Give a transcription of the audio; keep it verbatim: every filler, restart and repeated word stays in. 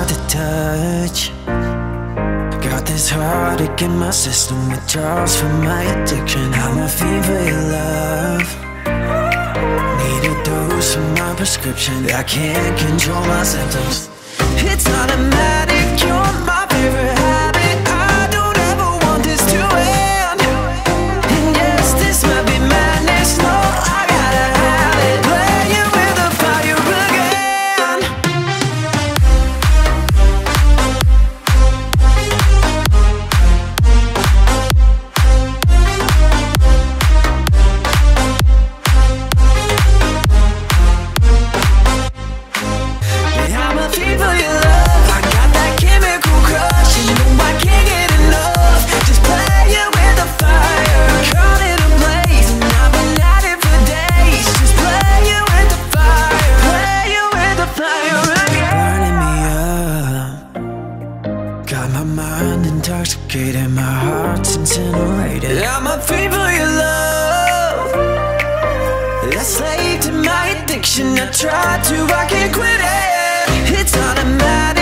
hard to touch. Got this heartache in my system, withdrawals from my addiction. I'm a fiend for your love. Need a dose from my prescription. I can't control my symptoms. It's automatic, you're my favorite habit. I don't ever want this to end. And yes, this might be madness, no, I gotta have it. Playing with the fire again. Yeah, I'm a fiend for your love. I got that chemical crush, and you know I can't get enough. Just playing with the fire, caught it ablaze, and I've been at it for days. Just playing with the fire, playing with the fire again. Burning me up, got my mind intoxicated, my heart's incinerated. I'm a fiend for your love, a slave to my addiction. I try to, I can't quit it. It's automatic.